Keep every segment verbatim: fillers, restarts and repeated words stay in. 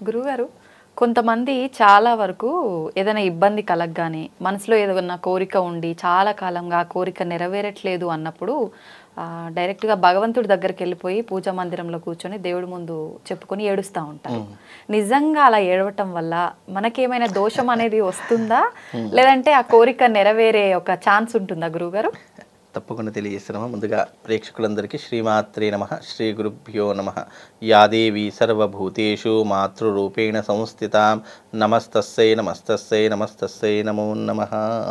గురువుగారు కొంతమంది చాలా వరకు ఏదైనా ఇబ్బంది కలగగానే మనసులో ఏదైనా కోరిక ఉండి చాలా కాలంగా ఆ కోరిక నెరవేరట్లేదు అన్నప్పుడు డైరెక్ట్గా భగవంతుడి దగ్గరికి వెళ్ళిపోయి పూజా మందిరంలో కూర్చొని దేవుడి ముందు చెప్పుకొని ఏడుస్తూ ఉంటారు. నిజంగా అలా ఏడవటం వల్ల మనకేమైనా దోషం అనేది వస్తుందా, లేదంటే ఆ కోరిక నెరవేరే ఒక ఛాన్స్ ఉంటుందా గురువుగారు? తప్పకుండా తెలియజేస్తున్నాము. ముందుగా ప్రేక్షకులందరికీ శ్రీమాత్రే నమః, శ్రీ గురుభ్యో నమః. యాదేవి సర్వభూతేషు మాతృరూపేణ సంస్థితాం నమస్తస్సై నమస్తస్సై నమస్తస్సై నమో నమః.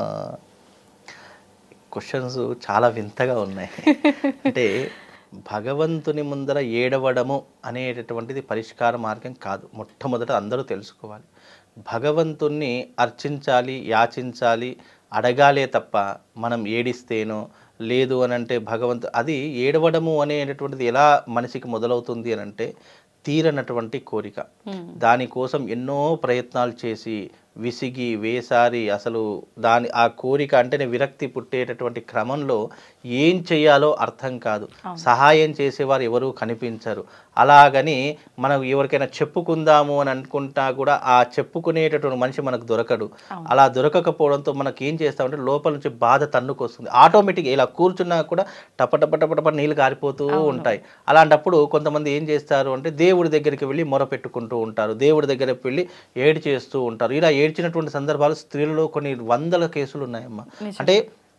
క్వశ్చన్స్ చాలా వింతగా ఉన్నాయి. అంటే భగవంతుని ముందర ఏడవడము అనేటటువంటిది పరిష్కార మార్గం కాదు. మొట్టమొదట అందరూ తెలుసుకోవాలి, భగవంతుణ్ణి అర్చించాలి, యాచించాలి, అడగాలే తప్ప మనం ఏడిస్తేనో లేదు అని అంటే భగవంతు అది ఏడవడము అనేటటువంటిది ఎలా మనిషికి మొదలవుతుంది అని అంటే తీరనటువంటి కోరిక. దానికోసం ఎన్నో ప్రయత్నాలు చేసి విసిగి వేసారి అసలు దాని ఆ కోరిక అంటేనే విరక్తి పుట్టేటటువంటి క్రమంలో ఏం చేయాలో అర్థం కాదు. సహాయం చేసేవారు ఎవరు కనిపించరు. అలాగని మనం ఎవరికైనా చెప్పుకుందాము అని అనుకుంటా కూడా ఆ చెప్పుకునేటటువంటి మనిషి మనకు దొరకడు. అలా దొరకకపోవడంతో మనకి ఏం చేస్తామంటే లోపల నుంచి బాధ తన్నుకొస్తుంది. ఆటోమేటిక్గా ఇలా కూర్చున్నా కూడా టప టప టప టప నీళ్ళు కారిపోతూ ఉంటాయి. అలాంటప్పుడు కొంతమంది ఏం చేస్తారు అంటే దేవుడి దగ్గరికి వెళ్ళి మొర పెట్టుకుంటూ ఉంటారు, దేవుడి దగ్గరికి వెళ్ళి ఏడు చేస్తూ ఉంటారు. ఇలా ఏడ్చినటువంటి సందర్భాలు స్త్రీలలో కొన్ని వందల కేసులు ఉన్నాయమ్మా. అంటే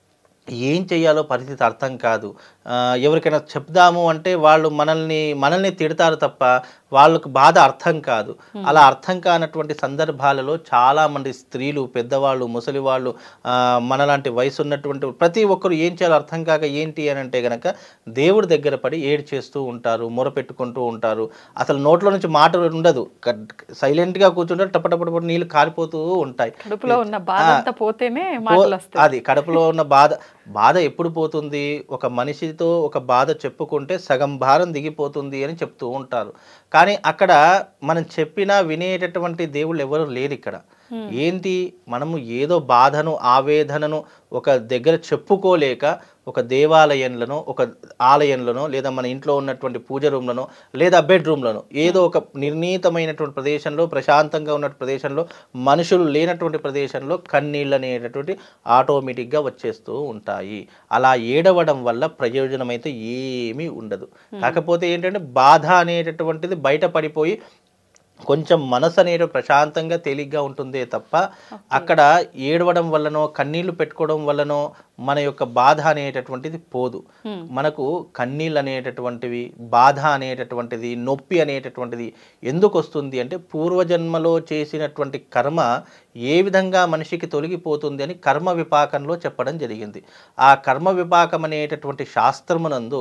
ఏం చెయ్యాలో పరిస్థితి అర్థం కాదు. ఎవరికైనా చెప్దాము అంటే వాళ్ళు మనల్ని మనల్ని తిడతారు తప్ప వాళ్ళకు బాధ అర్థం కాదు. అలా అర్థం కానటువంటి సందర్భాలలో చాలామంది స్త్రీలు, పెద్దవాళ్ళు, ముసలి వాళ్ళు, మనలాంటి వయసు ఉన్నటువంటి ప్రతి ఒక్కరు ఏం చేయాలో అర్థం కాక ఏంటి అని అంటే కనుక దేవుడి దగ్గర పడి ఏడు చేస్తూ ఉంటారు, మొర పెట్టుకుంటూ ఉంటారు. అసలు నోట్లో నుంచి మాట ఉండదు, సైలెంట్గా కూర్చుంటారు, టపటపట నీళ్ళు కారిపోతూ ఉంటాయి. కడుపులో ఉన్న బాధ పోతేనే అది కడుపులో ఉన్న బాధ బాధ ఎప్పుడు పోతుంది? ఒక మనిషితో ఒక బాధ చెప్పుకుంటే సగం భారం దిగిపోతుంది అని చెప్తూ ఉంటారు. కానీ అక్కడ మనం చెప్పినా వినేటటువంటి దేవుళ్ళు ఎవరు లేరు ఇక్కడ. ఏంటి, మనము ఏదో బాధను ఆవేదనను ఒక దగ్గర చెప్పుకోలేక ఒక దేవాలయంలోనో ఒక ఆలయంలోనో లేదా మన ఇంట్లో ఉన్నటువంటి పూజ రూమ్లోనో లేదా బెడ్రూమ్లోనో ఏదో ఒక నిర్ణీతమైనటువంటి ప్రదేశంలో, ప్రశాంతంగా ఉన్నటువంటి ప్రదేశంలో, మనుషులు లేనటువంటి ప్రదేశంలో కన్నీళ్ళు అనేటటువంటి ఆటోమేటిక్గా వచ్చేస్తూ ఉంటాయి. అలా ఏడవడం వల్ల ప్రయోజనం అయితే ఏమీ ఉండదు. కాకపోతే ఏంటంటే బాధ అనేటటువంటిది బయట పడిపోయి కొంచెం మనసు అనేది ప్రశాంతంగా తేలిగ్గా ఉంటుందే తప్ప అక్కడ ఏడవడం వల్లనో కన్నీళ్లు పెట్టుకోవడం వల్లనో మన యొక్క బాధ అనేటటువంటిది పోదు. మనకు కన్నీళ్ళు అనేటటువంటివి, బాధ అనేటటువంటిది, నొప్పి అనేటటువంటిది ఎందుకు వస్తుంది అంటే పూర్వజన్మలో చేసినటువంటి కర్మ ఏ విధంగా మనిషికి తొలగిపోతుంది అని కర్మ విపాకంలో చెప్పడం జరిగింది. ఆ కర్మ విపాకం అనేటటువంటి శాస్త్రమునందు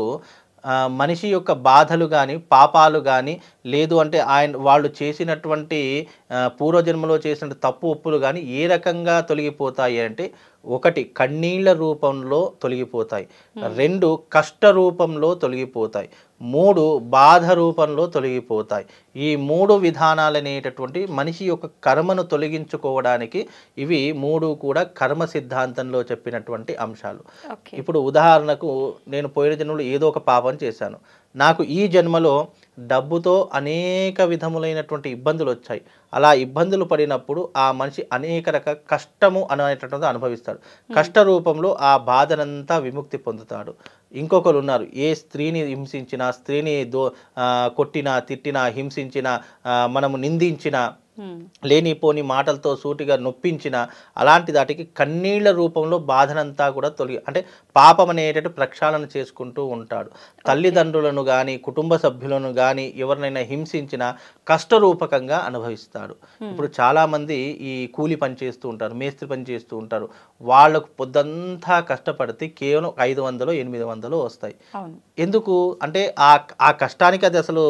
మనిషి యొక్క బాధలు కానీ పాపాలు కానీ లేదు అంటే ఆయన వాళ్ళు చేసినటువంటి పూర్వజన్మలో చేసిన తప్పు ఒప్పులు కానీ ఏ రకంగా తొలగిపోతాయి అంటే ఒకటి కన్నీళ్ల రూపంలో తొలగిపోతాయి, రెండు కష్ట రూపంలో తొలగిపోతాయి, మూడు బాధ రూపంలో తొలగిపోతాయి. ఈ మూడు విధానాలు అనేటటువంటి మనిషి యొక్క కర్మను తొలగించుకోవడానికి ఇవి మూడు కూడా కర్మ సిద్ధాంతంలో చెప్పినటువంటి అంశాలు. ఇప్పుడు ఉదాహరణకు నేను పోయిన జన్మలో ఏదో ఒక పాపం చేశాను, నాకు ఈ జన్మలో డబ్బుతో అనేక విధములైనటువంటి ఇబ్బందులు వచ్చాయి. అలా ఇబ్బందులు పడినప్పుడు ఆ మనిషి అనేక రకాల కష్టము అనేటటువంటిది అనుభవిస్తాడు. కష్ట రూపంలో ఆ బాధనంతా విముక్తి పొందుతాడు. ఇంకొకరు ఉన్నారు, ఏ స్త్రీని హింసించినా, స్త్రీని దో కొట్టినా, తిట్టినా, హింసించినా, మనము నిందించినా, లేనిపోని మాటలతో సూటిగా నొప్పించిన అలాంటి దాటికి కన్నీళ్ల రూపంలో బాధనంతా కూడా తొలగి అంటే పాపం అనేటట్టు ప్రక్షాళన చేసుకుంటూ ఉంటాడు. తల్లిదండ్రులను కానీ కుటుంబ సభ్యులను కానీ ఎవరినైనా హింసించిన కష్టరూపకంగా అనుభవిస్తాడు. ఇప్పుడు చాలామంది ఈ కూలి పని చేస్తూ ఉంటారు, మేస్త్రి పని చేస్తూ ఉంటారు. వాళ్ళకు పొద్దంతా కష్టపడితే కేవలం ఐదు వందలు ఎనిమిది వందలు వస్తాయి. ఎందుకు అంటే ఆ ఆ కష్టానికి అది అసలు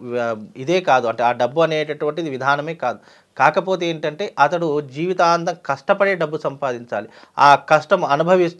ఇదే కాదు, అంటే ఆ డబ్బు అనేటటువంటిది విధానమే కాదు. కాకపోతే ఏంటంటే అతడు జీవితాంతం కష్టపడే డబ్బు సంపాదించాలి. ఆ కష్టం అనుభవిస్తూ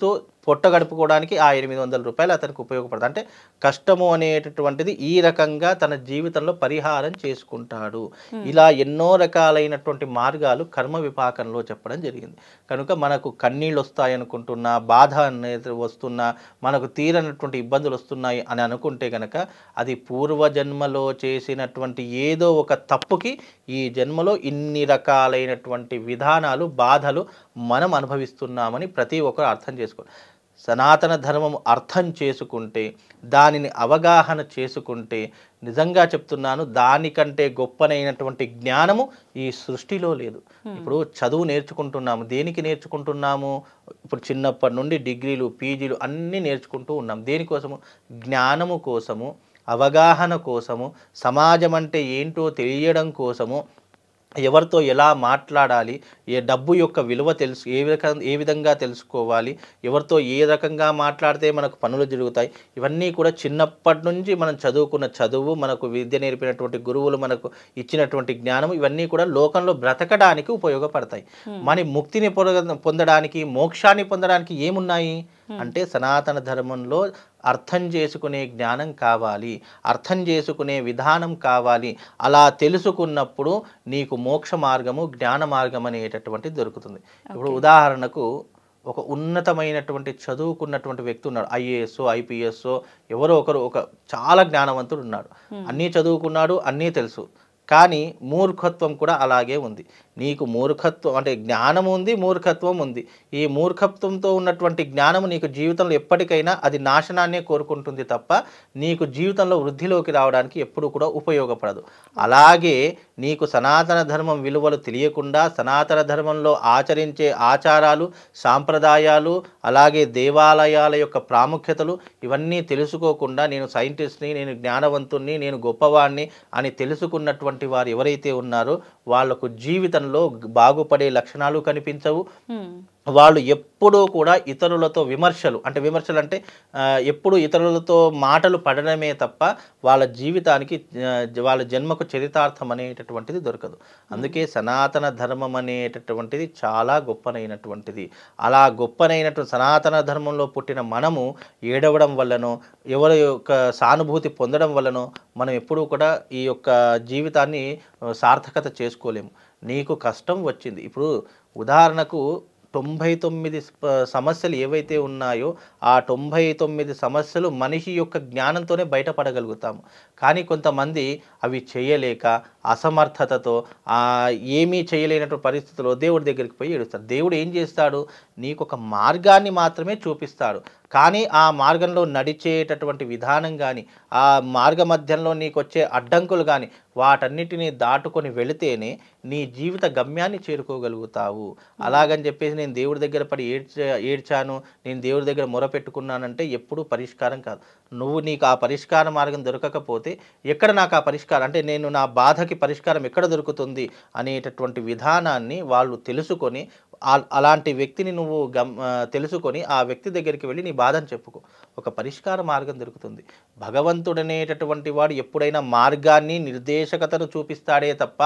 పొట్ట గడుపుకోవడానికి ఆ ఎనిమిది వందల రూపాయలు అతనికి ఉపయోగపడుతుంది. అంటే కష్టము అనేటటువంటిది ఈ రకంగా తన జీవితంలో పరిహారం చేసుకుంటాడు. ఇలా ఎన్నో రకాలైనటువంటి మార్గాలు కర్మ విపాకంలో చెప్పడం జరిగింది. కనుక మనకు కన్నీళ్ళు వస్తాయనుకుంటున్నా, బాధ అనేది వస్తున్నా, మనకు తీరనటువంటి ఇబ్బందులు వస్తున్నాయి అని అనుకుంటే కనుక అది పూర్వజన్మలో చేసినటువంటి ఏదో ఒక తప్పుకి ఈ జన్మలో ఇన్ని రకాలైనటువంటి విధానాలు, బాధలు మనం అనుభవిస్తున్నామని ప్రతి ఒక్కరు అర్థం చేసుకోవాలి. సనాతన ధర్మం అర్థం చేసుకుంటే, దానిని అవగాహన చేసుకుంటే, నిజంగా చెప్తున్నాను, దానికంటే గొప్పనైనటువంటి జ్ఞానము ఈ సృష్టిలో లేదు. ఇప్పుడు చదువు నేర్చుకుంటున్నాము, దేనికి నేర్చుకుంటున్నాము? ఇప్పుడు చిన్నప్పటి నుండి డిగ్రీలు, పీజీలు అన్నీ నేర్చుకుంటూ ఉన్నాం. దేనికోసము? జ్ఞానము కోసము, అవగాహన కోసము, సమాజం అంటే ఏంటో తెలియడం కోసము, ఎవరితో ఎలా మాట్లాడాలి, ఏ డబ్బు యొక్క విలువ తెలుసు ఏ రకం ఏ విధంగా తెలుసుకోవాలి, ఎవరితో ఏ రకంగా మాట్లాడితే మనకు పనులు జరుగుతాయి, ఇవన్నీ కూడా చిన్నప్పటి నుంచి మనం చదువుకున్న చదువు, మనకు విద్య నేర్పినటువంటి గురువులు మనకు ఇచ్చినటువంటి జ్ఞానం, ఇవన్నీ కూడా లోకంలో బ్రతకడానికి ఉపయోగపడతాయి. మన ముక్తిని పొందడానికి, మోక్షాన్ని పొందడానికి ఏమున్నాయి అంటే సనాతన ధర్మంలో అర్థం చేసుకునే జ్ఞానం కావాలి, అర్థం చేసుకునే విధానం కావాలి. అలా తెలుసుకున్నప్పుడు నీకు మోక్ష మార్గము, జ్ఞాన మార్గం అనేటటువంటిది దొరుకుతుంది. ఇప్పుడు ఉదాహరణకు ఒక ఉన్నతమైనటువంటి చదువుకున్నటువంటి వ్యక్తి ఉన్నాడు, ఐఏఎస్, ఐపీఎస్, ఎవరో ఒకరు, ఒక చాలా జ్ఞానవంతుడు ఉన్నాడు, అన్నీ చదువుకున్నాడు, అన్నీ తెలుసు, కానీ మూర్ఖత్వం కూడా అలాగే ఉంది. నీకు మూర్ఖత్వం అంటే జ్ఞానం ఉంది, మూర్ఖత్వం ఉంది. ఈ మూర్ఖత్వంతో ఉన్నటువంటి జ్ఞానము నీకు జీవితంలో ఎప్పటికైనా అది నాశనాన్నే కోరుకుంటుంది తప్ప నీకు జీవితంలో వృద్ధిలోకి రావడానికి ఎప్పుడు కూడా ఉపయోగపడదు. అలాగే నీకు సనాతన ధర్మం విలువలు తెలియకుండా, సనాతన ధర్మంలో ఆచరించే ఆచారాలు, సాంప్రదాయాలు, అలాగే దేవాలయాల యొక్క ప్రాముఖ్యతలు ఇవన్నీ తెలుసుకోకుండా నేను సైంటిస్ట్ని, నేను జ్ఞానవంతుణ్ణి, నేను గొప్పవాణ్ణి అని తెలుసుకున్నటువంటి వారు ఎవరైతే ఉన్నారో వాళ్లకు జీవితంలో బాగుపడే లక్షణాలు కనిపించవు. వాళ్ళు ఎప్పుడూ కూడా ఇతరులతో విమర్శలు అంటే విమర్శలు అంటే ఎప్పుడు ఇతరులతో మాటలు పడడమే తప్ప వాళ్ళ జీవితానికి, వాళ్ళ జన్మకు చరితార్థం అనేటటువంటిది దొరకదు. అందుకే సనాతన ధర్మం అనేటటువంటిది చాలా గొప్పనైనటువంటిది. అలా గొప్పనైనటువంటి సనాతన ధర్మంలో పుట్టిన మనము ఏడవడం వల్లనో, ఎవరి యొక్క సానుభూతి పొందడం వల్లనో మనం ఎప్పుడూ కూడా ఈ యొక్క జీవితాన్ని సార్థకత చేసుకోలేము. నీకు కష్టం వచ్చింది, ఇప్పుడు ఉదాహరణకు తొంభై తొమ్మిది సమస్యలు ఏవైతే ఉన్నాయో ఆ తొంభై తొమ్మిది సమస్యలు మనిషి యొక్క జ్ఞానంతోనే బయటపడగలుగుతాము. కానీ కొంతమంది అవి చేయలేక, అసమర్థతతో, ఏమీ చేయలేనటువంటి పరిస్థితుల్లో దేవుడి దగ్గరికి పోయి ఏడుస్తారు. దేవుడు ఏం చేస్తాడు? నీకు ఒక మార్గాన్ని మాత్రమే చూపిస్తాడు. కానీ ఆ మార్గంలో నడిచేటటువంటి విధానం కానీ, ఆ మార్గ మధ్యంలో నీకు వచ్చే అడ్డంకులు కానీ వాటన్నిటినీ దాటుకొని వెళితేనే నీ జీవిత గమ్యాన్ని చేరుకోగలుగుతావు. అలాగని చెప్పేసి నేను దేవుడి దగ్గర పడి ఏడ్చా ఏడ్చాను నేను దేవుడి దగ్గర మొరపెట్టుకున్నానంటే ఎప్పుడూ పరిష్కారం కాదు. నువ్వు నీకు ఆ పరిష్కార మార్గం దొరకకపోతే ఎక్కడ నాకు ఆ పరిష్కారం అంటే నేను నా బాధకి పరిష్కారం ఎక్కడ దొరుకుతుంది అనేటటువంటి విధానాన్ని వాళ్ళు తెలుసుకొని, అలాంటి వ్యక్తిని నువ్వు గమ్ తెలుసుకొని ఆ వ్యక్తి దగ్గరికి వెళ్ళి నీ బాధను చెప్పుకో, ఒక పరిష్కార మార్గం దొరుకుతుంది. భగవంతుడనేటటువంటి వాడు ఎప్పుడైనా మార్గాన్ని, నిర్దేశకతను చూపిస్తాడే తప్ప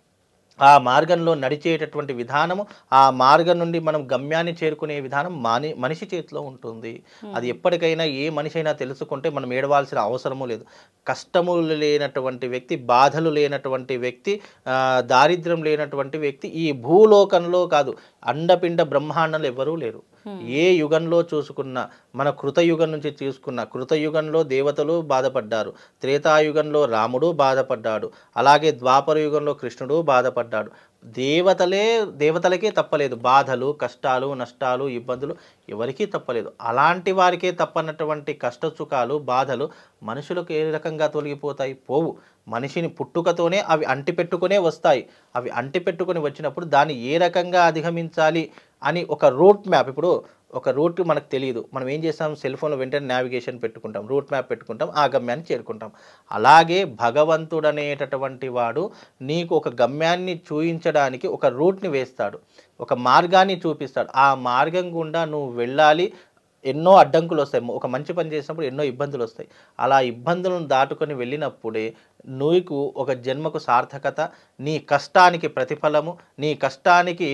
ఆ మార్గంలో నడిచేటటువంటి విధానము, ఆ మార్గం నుండి మనం గమ్యాన్ని చేరుకునే విధానం మాని మనిషి చేతిలో ఉంటుంది. అది ఎప్పటికైనా ఏ మనిషి అయినా తెలుసుకుంటే మనం ఏడవాల్సిన అవసరము లేదు. కష్టములు లేనటువంటి వ్యక్తి, బాధలు లేనటువంటి వ్యక్తి, దారిద్ర్యం లేనటువంటి వ్యక్తి ఈ భూలోకంలో కాదు, అండపిండ బ్రహ్మాండంలో ఎవరూ లేరు. ఏ యుగంలో చూసుకున్నా, మన కృతయుగం నుంచి చూసుకున్న కృతయుగంలో దేవతలు బాధపడ్డారు, త్రేతాయుగంలో రాముడు బాధపడ్డాడు, అలాగే ద్వాపర యుగంలో కృష్ణుడు బాధపడ్డాడు. దేవతలే దేవతలకే తప్పలేదు బాధలు, కష్టాలు, నష్టాలు, ఇబ్బందులు ఎవరికీ తప్పలేదు. అలాంటి వారికే తప్పనటువంటి కష్ట సుఖాలు, బాధలు మనుషులకు ఏ రకంగా తొలగిపోతాయి? పోవు. మనిషిని పుట్టుకతోనే అవి అంటిపెట్టుకునే వస్తాయి. అవి అంటిపెట్టుకొని వచ్చినప్పుడు దాన్ని ఏ రకంగా అధిగమించాలి అని ఒక రూట్ మ్యాప్, ఇప్పుడు ఒక రూట్ మనకు తెలియదు, మనం ఏం చేస్తాం? సెల్ ఫోన్లో వెంటనే నావిగేషన్ పెట్టుకుంటాం, రూట్ మ్యాప్ పెట్టుకుంటాం, ఆ గమ్యాన్ని చేరుకుంటాం. అలాగే భగవంతుడు అనేటటువంటి వాడు నీకు ఒక గమ్యాన్ని చూపించడానికి ఒక రూట్ని వేస్తాడు, ఒక మార్గాన్ని చూపిస్తాడు. ఆ మార్గం గుండా నువ్వు వెళ్ళాలి. ఎన్నో అడ్డంకులు వస్తాయి, ఒక మంచి పని చేసినప్పుడు ఎన్నో ఇబ్బందులు వస్తాయి. అలా ఇబ్బందులను దాటుకొని వెళ్ళినప్పుడే నీకు ఒక జన్మకు సార్థకత, నీ కష్టానికి ప్రతిఫలము, నీ కష్టానికి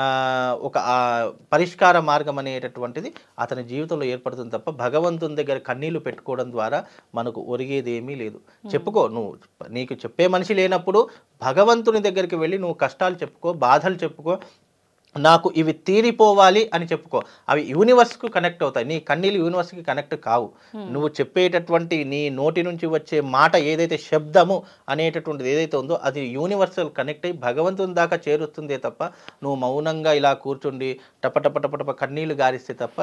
ఒక పరిష్కార మార్గం అనేటటువంటిది అతని జీవితంలో ఏర్పడుతుంది తప్ప భగవంతుని దగ్గర కన్నీళ్లు పెట్టుకోవడం ద్వారా మనకు ఒరిగేది ఏమీ లేదు. చెప్పుకో, నువ్వు నీకు చెప్పే మనిషి లేనప్పుడు భగవంతుని దగ్గరికి వెళ్ళి నువ్వు కష్టాలు చెప్పుకో, బాధలు చెప్పుకో, నాకు ఇవి తీరిపోవాలి అని చెప్పుకో. అవి యూనివర్స్కు కనెక్ట్ అవుతాయి. నీ కన్నీళ్ళు యూనివర్స్కి కనెక్ట్ కావు. నువ్వు చెప్పేటటువంటి నీ నోటి నుంచి వచ్చే మాట ఏదైతే శబ్దము అనేటటువంటిది ఏదైతే ఉందో అది యూనివర్సల్ కనెక్ట్ అయ్యి భగవంతుని దాకా చేరుస్తుందే తప్ప నువ్వు మౌనంగా ఇలా కూర్చుండి టపటప టపటప కన్నీళ్లు గారిస్తే తప్ప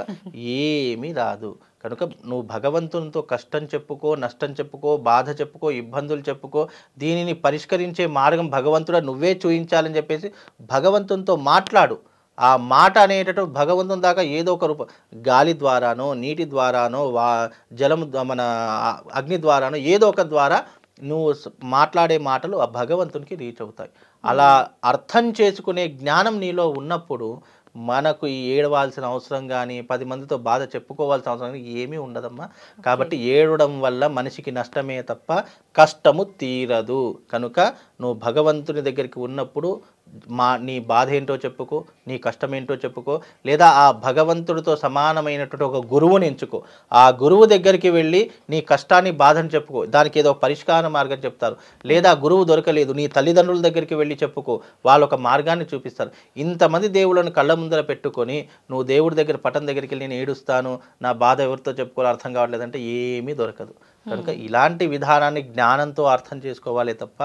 ఏమీ రాదు. కనుక నువ్వు భగవంతునితో కష్టం చెప్పుకో, నష్టం చెప్పుకో, బాధ చెప్పుకో, ఇబ్బందులు చెప్పుకో, దీనిని పరిష్కరించే మార్గం భగవంతుడా నువ్వే చూయించాలని చెప్పేసి భగవంతునితో మాట్లాడు. ఆ మాట అనేటటువంటి భగవంతుని దాకా ఏదో ఒక రూపం, గాలి ద్వారానో, నీటి ద్వారానో, వా జలం మన అగ్ని ద్వారానో ఏదో ఒక ద్వారా నువ్వు మాట్లాడే మాటలు ఆ భగవంతునికి రీచ్ అవుతాయి. అలా అర్థం చేసుకునే జ్ఞానం నీలో ఉన్నప్పుడు మనకు ఈ ఏడవాల్సిన అవసరం కానీ పది మందితో బాధ చెప్పుకోవాల్సిన అవసరం కానీ ఏమీ ఉండదమ్మా. కాబట్టి ఏడవడం వల్ల మనిషికి నష్టమే తప్ప కష్టము తీరదు. కనుక నువ్వు భగవంతుని దగ్గరికి ఉన్నప్పుడు మా నీ బాధ ఏంటో చెప్పుకో, నీ కష్టం ఏంటో చెప్పుకో, లేదా ఆ భగవంతుడితో సమానమైనటువంటి ఒక గురువుని ఎంచుకో. ఆ గురువు దగ్గరికి వెళ్ళి నీ కష్టాన్ని బాధను చెప్పుకో, దానికి ఏదో పరిష్కార మార్గం చెప్తారు. లేదా గురువు దొరకలేదు, నీ తల్లిదండ్రుల దగ్గరికి వెళ్ళి చెప్పుకో, వాళ్ళు ఒక మార్గాన్ని చూపిస్తారు. ఇంతమంది దేవుళ్ళను కళ్ళ ముందర పెట్టుకొని నువ్వు దేవుడి దగ్గర పటం దగ్గరికి వెళ్ళి నేను ఏడుస్తాను, నా బాధ ఎవరితో చెప్పుకోవాలో అర్థం కావట్లేదంటే ఏమీ దొరకదు. కనుక ఇలాంటి విధానాన్ని జ్ఞానంతో అర్థం చేసుకోవాలి తప్ప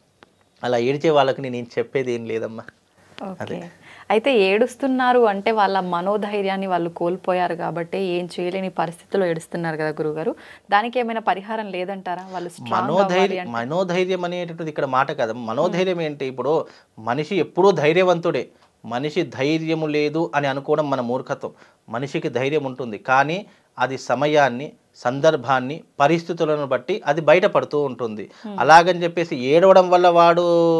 అలా ఏడిచే వాళ్ళకి నేను చెప్పేది ఏం లేదమ్మా. ఓకే. అయితే ఏడుస్తున్నారు అంటే వాళ్ళ మనోధైర్యాన్ని వాళ్ళు కోల్పోయారు కాబట్టి ఏం చేయలేని పరిస్థితిలో ఏడుస్తున్నారు కదా గురుగారు, దానికి ఏమైనా పరిహారం లేదంటారా? వాళ్ళు మనోధైర్యం మనోధైర్యం అనేటటువంటి ఇక్కడ మాట కదా. మనోధైర్యం ఏంటి? ఇప్పుడు మనిషి ఎప్పుడూ ధైర్యవంతుడే. మనిషి ధైర్యము లేదు అని అనుకోవడం మన మూర్ఖత్వం. మనిషికి ధైర్యం ఉంటుంది, కానీ అది సమయాన్ని, సందర్భాన్ని, పరిస్థితులను బట్టి అది బయటపడుతూ ఉంటుంది. అలాగని చెప్పేసి ఏడవడం వల్ల వాడు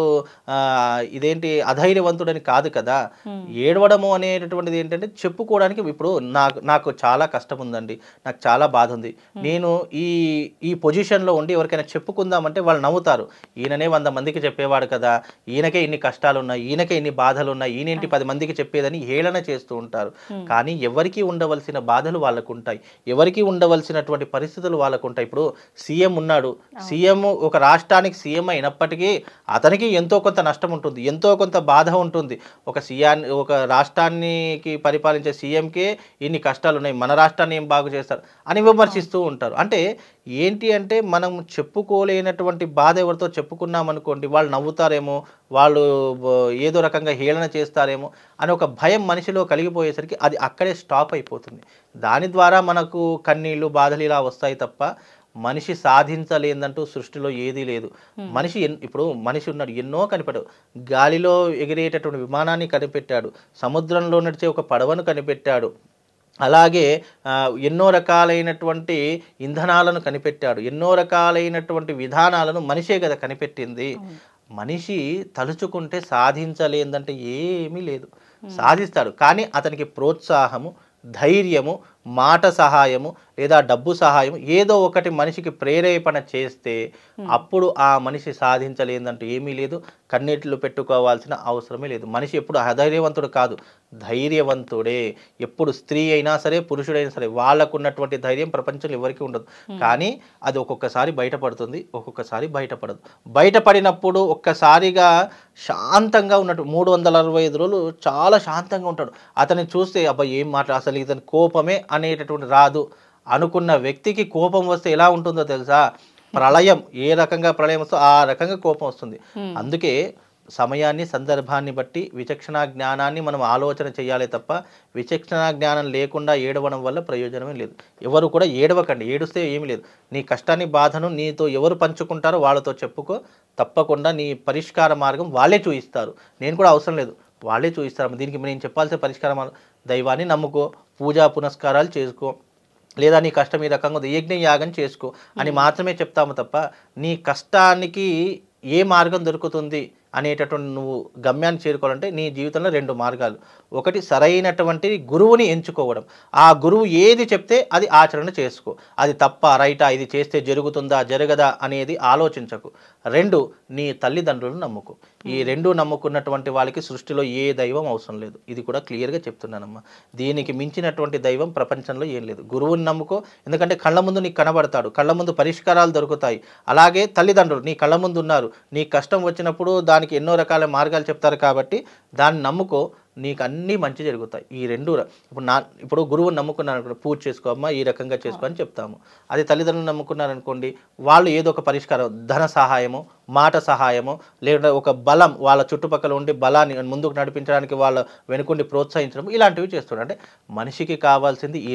ఇదేంటి అధైర్యవంతుడని కాదు కదా. ఏడవడము అనేటటువంటిది ఏంటంటే చెప్పుకోవడానికి, ఇప్పుడు నాకు నాకు చాలా కష్టం ఉందండి, నాకు చాలా బాధ ఉంది, నేను ఈ ఈ పొజిషన్లో ఉండి ఎవరికైనా చెప్పుకుందామంటే వాళ్ళు నవ్వుతారు. ఈయననే వంద మందికి చెప్పేవాడు కదా, ఈయనకే ఇన్ని కష్టాలు ఉన్నాయి, ఈయనకే ఇన్ని బాధలు ఉన్నాయి, ఈయనేంటి పది మందికి చెప్పేదని హేళన చేస్తూ ఉంటారు. కానీ ఎవరికి ఉండవలసిన బాధలు వాళ్ళకు ఉంటాయి, ఎవరికి ఉండవలసిన పరిస్థితులు వాళ్ళకు ఉంటాయి. ఇప్పుడు సీఎం ఉన్నాడు, సీఎం ఒక రాష్ట్రానికి సీఎం అయినప్పటికీ అతనికి ఎంతో కొంత నష్టం ఉంటుంది, ఎంతో కొంత బాధ ఉంటుంది. ఒక సీఎం ఒక రాష్ట్రానికి పరిపాలించే సీఎంకే ఇన్ని కష్టాలు ఉన్నాయి, మన రాష్ట్రాన్ని ఏం బాగు చేస్తారు అని విమర్శిస్తూ ఉంటారు. అంటే ఏంటి అంటే మనం చెప్పుకోలేనటువంటి బాధ ఎవరితో చెప్పుకున్నామనుకోండి వాళ్ళు నవ్వుతారేమో, వాళ్ళు ఏదో రకంగా హేళన చేస్తారేమో అని ఒక భయం మనిషిలో కలిగిపోయేసరికి అది అక్కడే స్టాప్ అయిపోతుంది. దాని ద్వారా మనకు కన్నీళ్ళు, బాధలు ఇలా వస్తాయి తప్ప మనిషి సాధించలేదంటూ సృష్టిలో ఏదీ లేదు. మనిషి ఇప్పుడు మనిషి ఉన్నాడు, ఎన్నో కనిపెట్టాడు. గాలిలో ఎగిరేటటువంటి విమానాన్ని కనిపెట్టాడు, సముద్రంలో నడిచే ఒక పడవను కనిపెట్టాడు, అలాగే ఎన్నో రకాలైనటువంటి ఇంధనాలను కనిపెట్టాడు, ఎన్నో రకాలైనటువంటి విధానాలను మనిషే కదా కనిపెట్టింది. మనిషి తలుచుకుంటే సాధించలేదంటే ఏమీ లేదు, సాధిస్తాడు. కానీ అతనికి ప్రోత్సాహము, ధైర్యము, మాట సహాయము లేదా డబ్బు సహాయం ఏదో ఒకటి మనిషికి ప్రేరేపణ చేస్తే అప్పుడు ఆ మనిషి సాధించలేదంటూ ఏమీ లేదు, కన్నీటిలో పెట్టుకోవాల్సిన అవసరమే లేదు. మనిషి ఎప్పుడు అధైర్యవంతుడు కాదు, ధైర్యవంతుడే. ఎప్పుడు స్త్రీ అయినా సరే, పురుషుడైనా సరే వాళ్ళకున్నటువంటి ధైర్యం ప్రపంచంలో ఎవరికి ఉండదు. కానీ అది ఒక్కొక్కసారి బయటపడుతుంది, ఒక్కొక్కసారి బయటపడదు. బయటపడినప్పుడు ఒక్కసారిగా శాంతంగా ఉన్నట్టు మూడు వందల అరవై ఐదు రోజులు చాలా శాంతంగా ఉంటాడు. అతన్ని చూస్తే అబ్బా ఏం మాట్లా అసలు ఇతని కోపమే అనేటటువంటి రాదు. అనుకున్న వ్యక్తికి కోపం వస్తే ఎలా ఉంటుందో తెలుసా? ప్రళయం, ఏ రకంగా ప్రళయం వస్తుందో ఆ రకంగా కోపం వస్తుంది. అందుకే సమయాన్ని, సందర్భాన్ని బట్టి విచక్షణ జ్ఞానాన్ని మనం ఆలోచన చేయాలి తప్ప విచక్షణ జ్ఞానం లేకుండా ఏడవడం వల్ల ప్రయోజనమే లేదు. ఎవరు కూడా ఏడవకండి, ఏడుస్తే ఏమీ లేదు. నీ కష్టాన్ని, బాధను నీతో ఎవరు పంచుకుంటారో వాళ్ళతో చెప్పుకో, తప్పకుండా నీ పరిష్కార మార్గం వాళ్ళే చూపిస్తారు. నేను కూడా అవసరం లేదు, వాళ్ళే చూపిస్తారు. దీనికి నేను చెప్పాల్సిన పరిష్కార మార్గం దైవాన్ని నమ్ముకో, పూజా పునస్కారాలు చేసుకో, లేదా నీ కష్టం ఈ రకంగా ఉంది యజ్ఞ యాగం చేసుకో అని మాత్రమే చెప్తాము తప్ప నీ కష్టానికి ఏ మార్గం దొరుకుతుంది, అనేటటువంటి నువ్వు గమ్యాన్ని చేరుకోవాలంటే నీ జీవితంలో రెండు మార్గాలు. ఒకటి సరైనటువంటి గురువుని ఎంచుకోవడం. ఆ గురువు ఏది చెప్తే అది ఆచరణ చేసుకో. అది తప్పా రైటా, ఇది చేస్తే జరుగుతుందా జరగదా అనేది ఆలోచించకు. రెండు, నీ తల్లిదండ్రులను నమ్ముకో. ఈ రెండు నమ్ముకున్నటువంటి వాళ్ళకి సృష్టిలో ఏ దైవం అవసరం లేదు. ఇది కూడా క్లియర్గా చెప్తున్నానమ్మా. దీనికి మించినటువంటి దైవం ప్రపంచంలో ఏం లేదు. గురువుని నమ్ముకో, ఎందుకంటే కళ్ళ ముందు నీకు కనబడతాడు, కళ్ళ ముందు పరిష్కారాలు దొరుకుతాయి. అలాగే తల్లిదండ్రులు నీ కళ్ళ ముందు ఉన్నారు, నీ కష్టం వచ్చినప్పుడు దానికి ఎన్నో రకాల మార్గాలు చెప్తారు కాబట్టి దాన్ని నమ్ముకో, నీకు అన్నీ మంచి జరుగుతాయి. ఈ రెండు ఇప్పుడు నా ఇప్పుడు గురువుని నమ్ముకున్నాను అనుకో, పూజ చేసుకో అమ్మా, ఈ రకంగా చేసుకో అని చెప్తాము. అదే తల్లిదండ్రులు నమ్ముకున్నారనుకోండి, వాళ్ళు ఏదో ఒక పరిష్కారం, ధన సహాయము, మాట సహాయము, లేదా ఒక బలం వాళ్ళ చుట్టుపక్కల ఉండి బలాన్ని ముందుకు నడిపించడానికి వాళ్ళ వెనుకుండి ప్రోత్సహించడం, ఇలాంటివి చేస్తున్నారు. అంటే మనిషికి కావాల్సింది ఈ